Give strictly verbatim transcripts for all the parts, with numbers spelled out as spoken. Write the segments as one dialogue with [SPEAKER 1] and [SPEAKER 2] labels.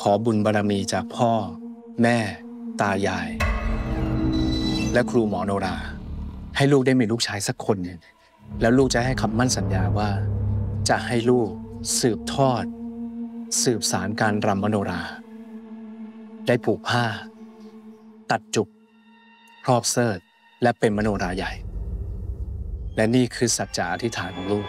[SPEAKER 1] อบุญบารมีจากพ่อแม่ตายายและครูหมอโนราให้ลูกได้มีลูกชายสักคนหนึ่งแล้วลูกจะให้คำมั่นสัญญาว่าจะให้ลูกสืบทอดสืบสารการรำมโนราได้ผูกผ้าตัดจุกครอบเสิร์ธและเป็นมโนราใหญ่และนี่คือสัจจะอธิษฐานของลูก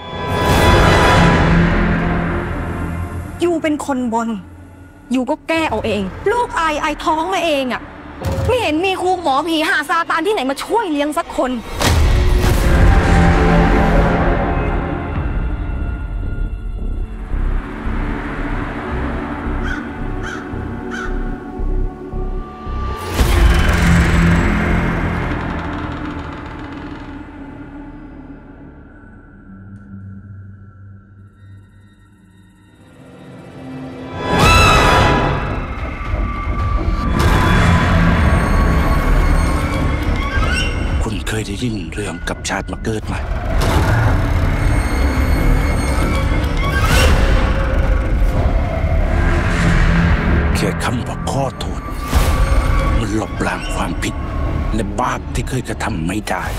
[SPEAKER 2] ยูเป็นคนบนยูก็แก้เอาเองลูกไอไอท้องมาเองอ่ะไม่เห็นมีครูหมอผีหาซาตานที่ไหนมาช่วยเลี้ยงสักคน
[SPEAKER 3] เคยได้ยินเรื่องกับชาติมาเกิดไหมแค่คำว่าขอโทษมันลบล้างความผิดและบาปที่เคยกระทำไม่ได้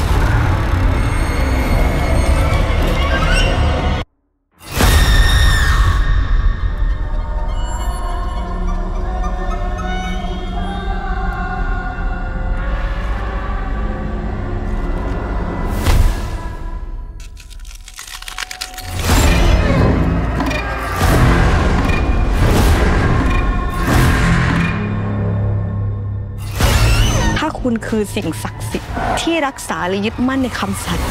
[SPEAKER 2] ถ้าคุณคือสิ่งศักดิ์สิทธิ์ที่รักษาและยึดมั่นในคำสัตย์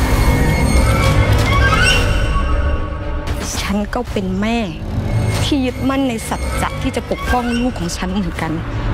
[SPEAKER 2] ฉันก็เป็นแม่ที่ยึดมั่นในสัจจะที่จะปกป้องลูกของฉันเหมือนกัน